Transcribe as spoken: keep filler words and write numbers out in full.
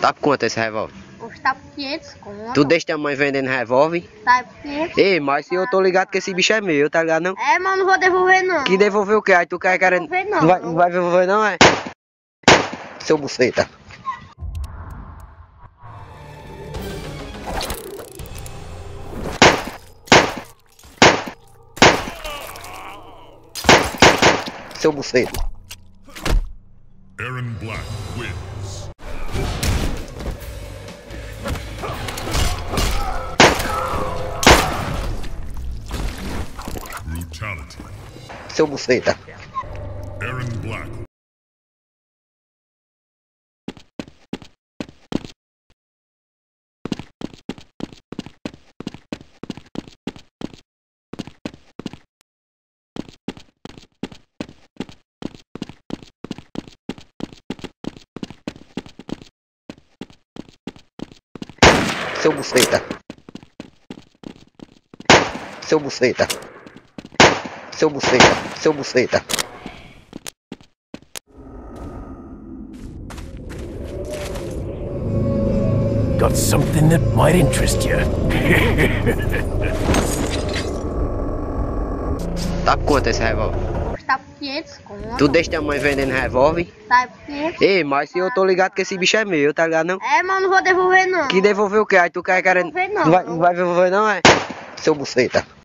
Tá por quanto esse revólver? Custa por quinhentos conto. Tu deixa tua mãe vendendo revólver? Tá por quinhentos. Ei, mas se eu tô ligado que esse bicho é meu, tá ligado não? É, mas não vou devolver não. Que devolver o quê? Aí tu quer querendo... devolver, não. Não vai, não vai devolver não, é? Seu buceta. Seu buceta. Aaron Black wins. Brutality. Seu buceta. Aaron Black. Seu buceta. Seu buceta. Seu buceta. Seu buceta. Got something that might interest you. Tá por quanto esse revólver? Custa por quinhentos conto. Tu deixa tua mãe vendendo revólver? Tá por quinhentos. Ei, mas se eu tô ligado que esse bicho é meu, tá ligado não? É, mas não vou devolver não. Que devolver o quê? Aí tu quer querendo... devolver, não. Não vai, não vai devolver não, é? Seu buceta.